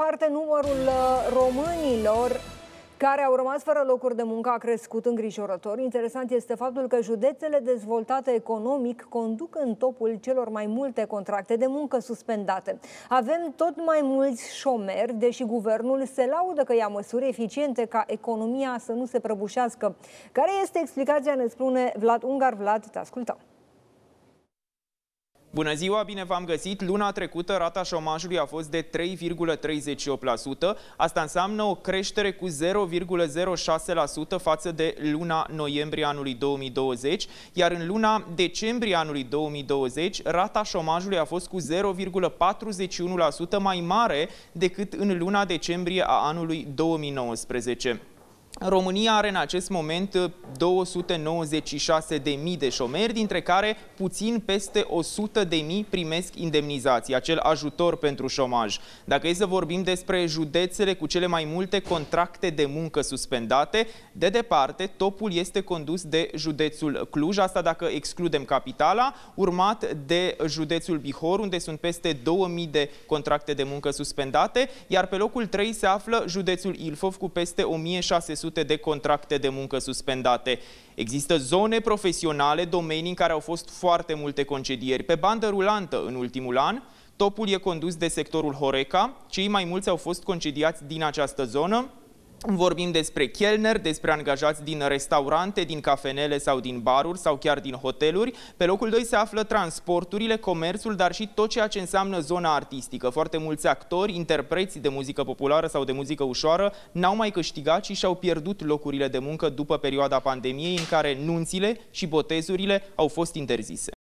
parte, numărul românilor care au rămas fără locuri de muncă a crescut îngrijorător. Interesant este faptul că județele dezvoltate economic conduc în topul celor mai multe contracte de muncă suspendate. Avem tot mai mulți șomeri, deși guvernul se laudă că ia măsuri eficiente ca economia să nu se prăbușească. Care este explicația, ne spune Vlad Ungar. Vlad, te ascultăm. Bună ziua, bine v-am găsit! Luna trecută rata șomajului a fost de 3,38%. Asta înseamnă o creștere cu 0,06% față de luna noiembrie anului 2020, iar în luna decembrie anului 2020 rata șomajului a fost cu 0,41% mai mare decât în luna decembrie a anului 2019. România are în acest moment 296.000 de șomeri, dintre care puțin peste 100.000 primesc indemnizații, acel ajutor pentru șomaj. Dacă e să vorbim despre județele cu cele mai multe contracte de muncă suspendate, de departe, topul este condus de județul Cluj, asta dacă excludem capitala, urmat de județul Bihor, unde sunt peste 2000 de contracte de muncă suspendate, iar pe locul 3 se află județul Ilfov cu peste 1600 de contracte de muncă suspendate. Există zone profesionale, domenii în care au fost foarte multe concedieri. Pe bandă rulantă în ultimul an, topul e condus de sectorul Horeca. Cei mai mulți au fost concediați din această zonă. Vorbim despre chelner, despre angajați din restaurante, din cafenele sau din baruri sau chiar din hoteluri. Pe locul 2 se află transporturile, comerțul, dar și tot ceea ce înseamnă zona artistică. Foarte mulți actori, interpreți de muzică populară sau de muzică ușoară n-au mai câștigat și și-au pierdut locurile de muncă după perioada pandemiei în care nunțile și botezurile au fost interzise.